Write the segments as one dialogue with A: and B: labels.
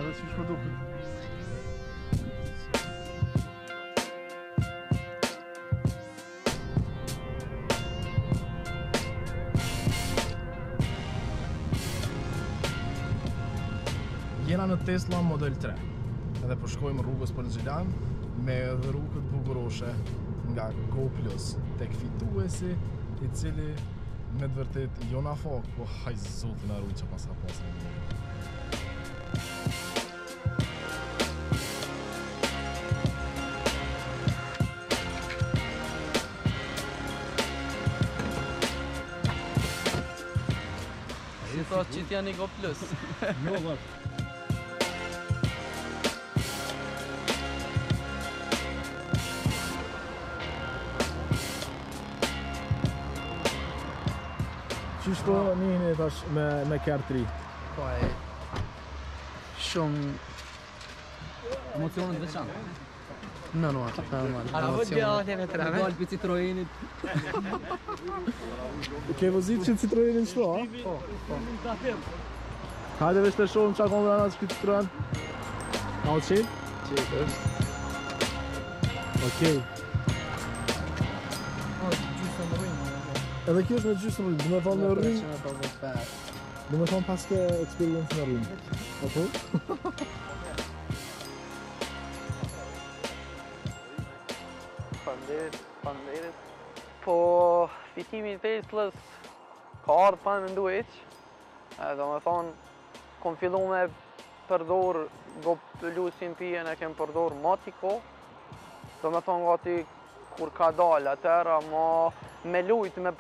A: Edhe si shpo duket. Jena në Tesla Model 3 edhe po shkojmë rrugës për Gjilan me edhe rrugët bukuroshe nga Go Plus tek fituesi i cili me të vërtet jo na fok, po haj zotin na rujt që pas ka pasur.
B: Si thot që t'ja një Go Plus.
A: Jo, vërë. Qysh po njëni tash me kërë 3?
B: Po e shumë emocionet veçantë. Normal, normal.
C: A vë djallat e vetrave?
B: Dal për Citroenit.
A: Ke vëzit që Citroenin shto, a?
B: Po.
A: Hajde veç të shohëm qa konë vrana që këtë Citroen. A o qenë?
B: Qetë është.
A: Okej.
B: Gjysë në rrimë.
A: Edhe kjo është me gjysë në rrimë, du me thonë në rrimë,
B: 355.
A: du me thonë pas ke experience në rrimë. Okej?
C: Faleminderit. Po fitimi i Teslës ka ardhur pa mendu hiç. Do me thonë, kom fillu me përdor Go Plusin pijen e kem përdor Motiko. Do me thonë gati kur ka dalë atëra, ma me lujt, me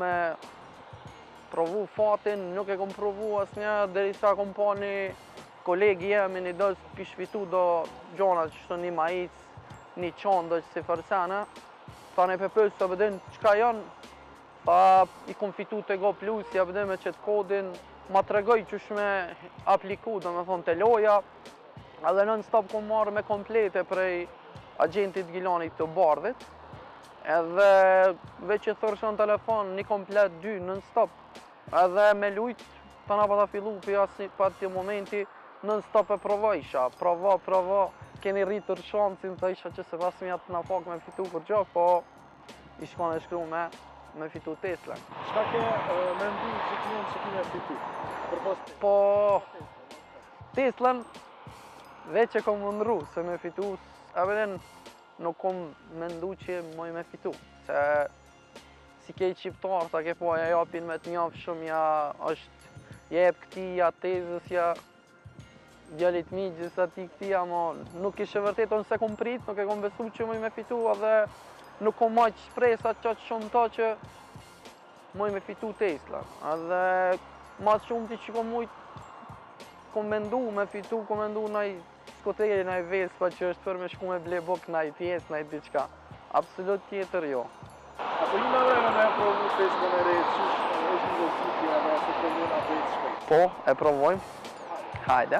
C: provu fatin, nuk e kom provu asnjëherë derisa kom pa një kolegi jemi një do pishfitu do gjona që shto një majic, një qonë do që si fërsene. Tha ne pëpës të bëdin qka janë, tha i kom fitu të Go Plus, ja bëdin me qëtë kodin, ma të regoj qësh me apliku, do me thonë të loja, edhe non-stop kom marrë me komplete prej agentit Gilanit të Bardhit, edhe veç që thërshë në telefon, një komplet 2 non-stop, edhe me lujt, të na pa ta fillu për ati momenti, non-stop e provojsha, provo, keni rritur shansin, të isha që se pas mja të na pak me fitu kur gjo, po i shkon e shkru me fitu Tesla.
A: Qka ke mendu që të njën që kime fitu?
C: Po Teslan veç e kom mundru se me fitu, abeden nuk kom mendu që moj me fitu, se si kej qiptar, ta ke po ja japin me të njaf shumë, ja është jep këti, ja tezës, ja djallit migjës ati këtia, ma nuk ishe vërtet, unë se kom prit, nuk e kom besu që moj me fitu, edhe nuk kom maq shpresa qatë shumë ta që moj me fitu Tesla. Edhe mas shumë ti që kom mujt, kom mendu me fitu, kom mendu naj skoteri, naj Vespa që është për me shku me ble buk, naj pjesë, naj diçka. Absolut tjetër jo.
A: Apo ju me vreme me e provu Tesla në rejtë, qysh është një vëzitja dhe se provu në vetë shkoj?
C: Po, e provojmë. Hajde.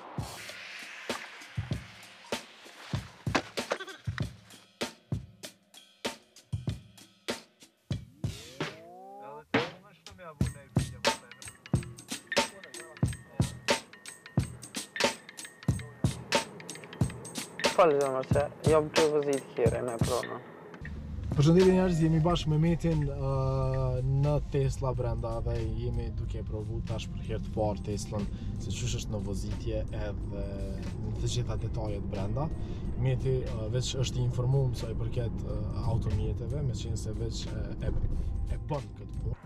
C: Falë zemër se jam të vëzit kjere me prona.
A: Përshëndetje njerëz, jemi bashkë me Metin në Tesla brenda dhe jemi duke provu tash për herë të parë Teslën se qysh është në vozitje edhe në të gjitha detajet brenda. Meti veç është i informuar sa i përket automjeteve, me qenë se veç e bën këtë punë.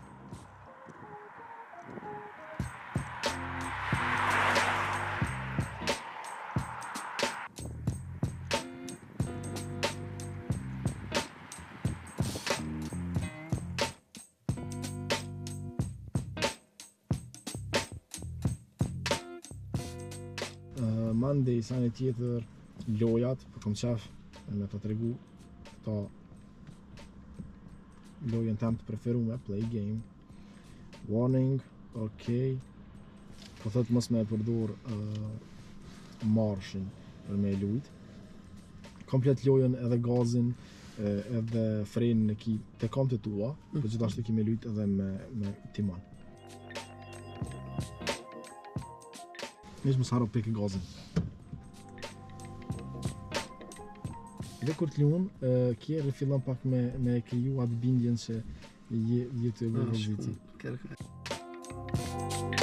A: Mande i sani tjetër lojat, për kom qef me të tregu këta lojën tem të preferume, play game, warning, ok, po thot mos me përdur marshin për me lujt, komplet lojën edhe gazin, edhe frenin e ki të kam të tua, për gjithashtu ki me lujt edhe me timon. Nesh mos harro peke gazin. Dhe kur t'luan, kje fillon pak me kriju atë bindjen që je të vëziti.